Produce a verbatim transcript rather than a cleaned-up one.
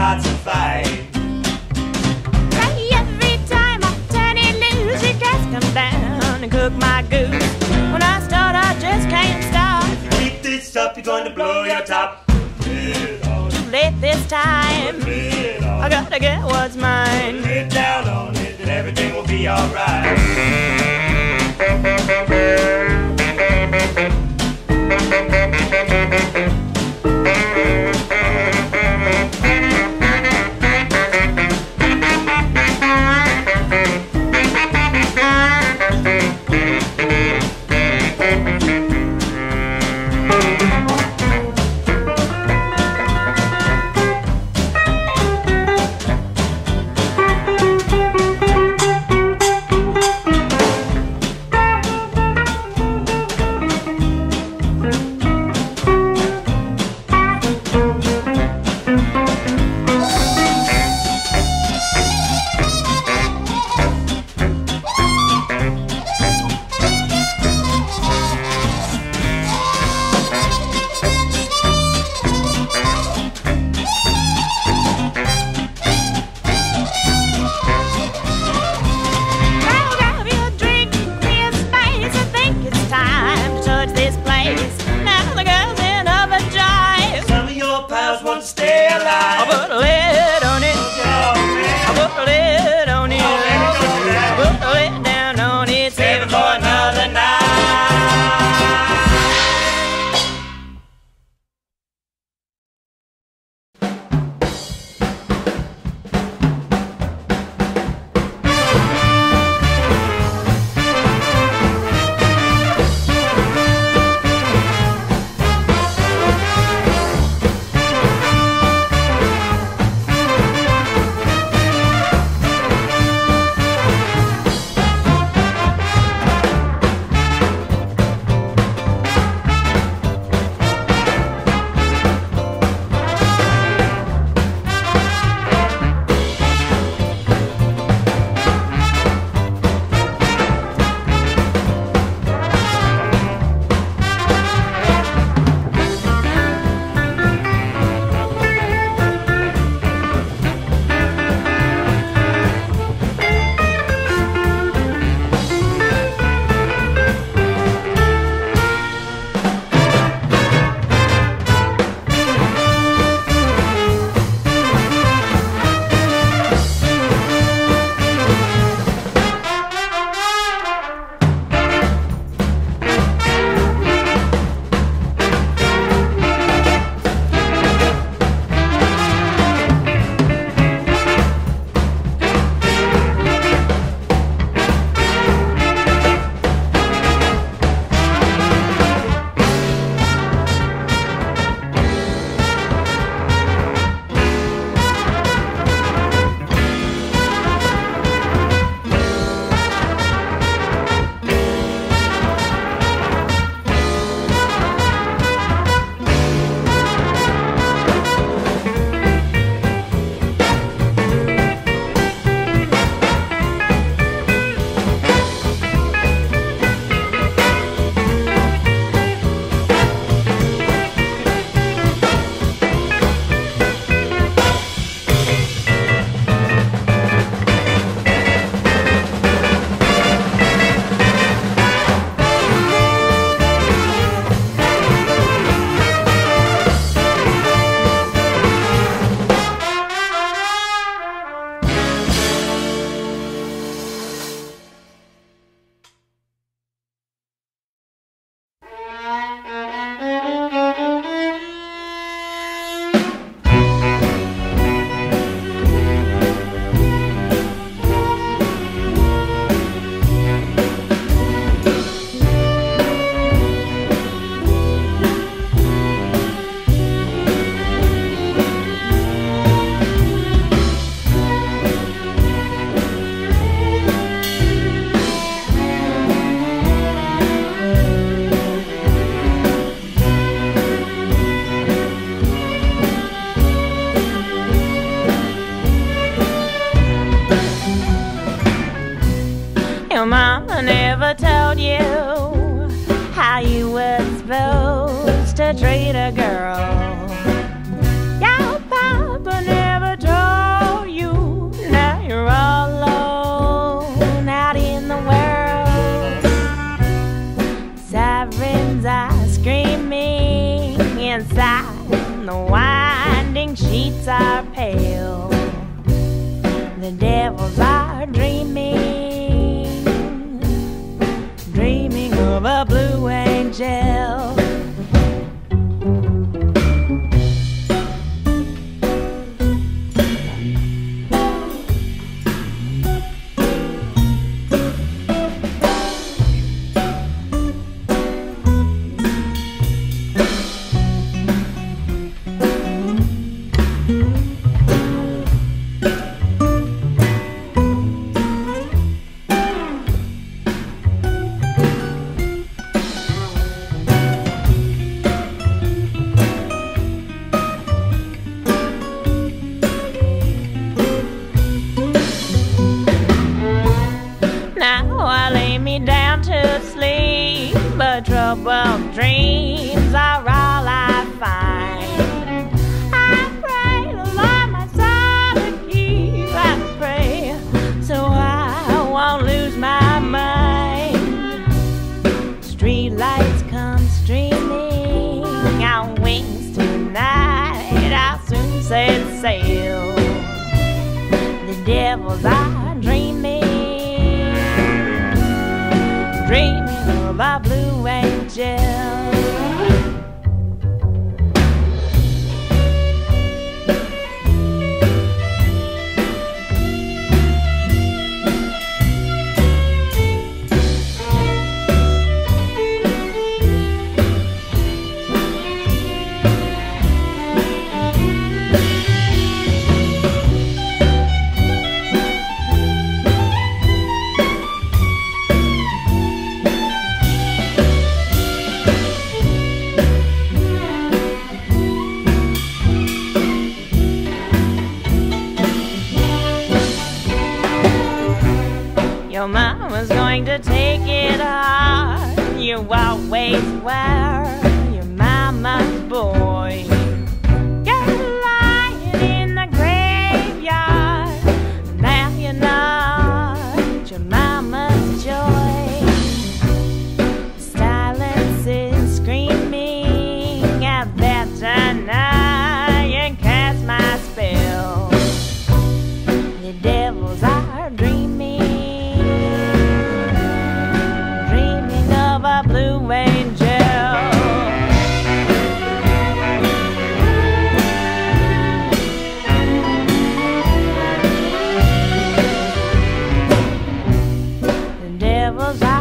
starts a fight. Every time I turn it loose, you just come down and cook my goose. When I start, I just can't stop. If you keep this up, you're going to blow your top. Lay it on. Too late this time. Lay it on. I gotta get what's mine. Get down on it, and everything will be alright. Stay alive. I'll put a lid on it. I'll put a lid on it. I'll put a lid down on it. Save it for another night. Your mama never told you how you were supposed to treat a girl. Your papa never told cheeks are pale. The devils are dreaming, dreaming of a blue angel. I lay me down to sleep, but troubled dreams are all I find. I pray the Lord my soul to keep. I pray so I won't lose my mind. Street lights come streaming on wings tonight. I'll soon set sail. The devils are dreaming, dreaming of a blue angel. Your mama's going to take it hard. You always were your mama's boy. You're lying in the graveyard. Now you're not your mama's joy. Silence is screaming out there tonight. You cast my spell. The devils are dreaming, a blue angel. The devil's